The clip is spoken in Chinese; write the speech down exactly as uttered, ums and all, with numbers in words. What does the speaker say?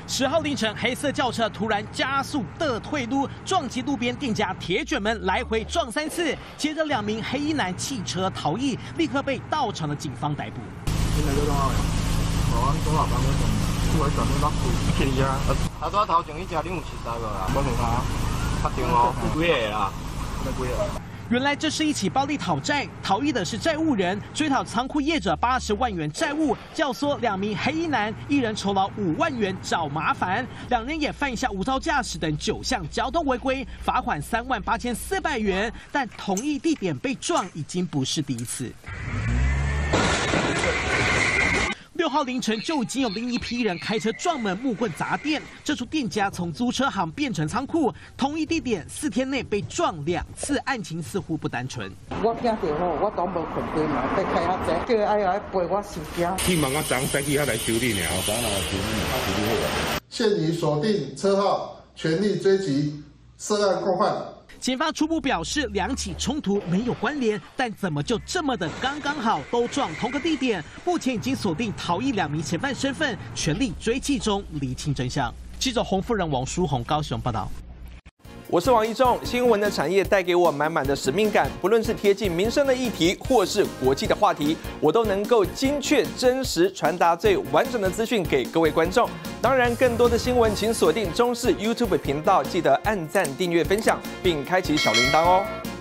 十号凌晨，黑色轿车突然加速的退路，撞击路边店家铁卷门，来回撞三次。接着，两名黑衣男弃车逃逸，立刻被到场的警方逮捕。 啊，拄头前迄只恁有七十个啦，我问他，确定哦，几个啦？几个？ 原来这是一起暴力讨债，逃逸的是债务人，追讨仓库业者八十万元债务，教唆两名黑衣男，一人酬劳五万元找麻烦，两人也犯下无照驾驶等九项交通违规，罚款三万八千四百元。但同一地点被撞已经不是第一次。 六号凌晨就已经有另一批人开车撞门、木棍砸店，这处店家从租车行变成仓库，同一地点四天内被撞两次，案情似乎不单纯。 我惊到吼，我当无困过嘛，要开下车，叫哎来陪我收惊。 希望我昨再去遐来修理尔，昨来修理修理好。 现已锁定车号，全力追击涉案共犯。 检方初步表示，两起冲突没有关联，但怎么就这么的刚刚好，都撞同个地点？目前已经锁定逃逸两名嫌犯身份，全力追缉中，厘清真相。记者洪夫人王书宏高雄报道。 我是王一仲，新闻的产业带给我满满的使命感，不论是贴近民生的议题，或是国际的话题，我都能够精确、真实传达最完整的资讯给各位观众。当然，更多的新闻请锁定中视 YouTube 频道，记得按赞、订阅、分享，并开启小铃铛哦。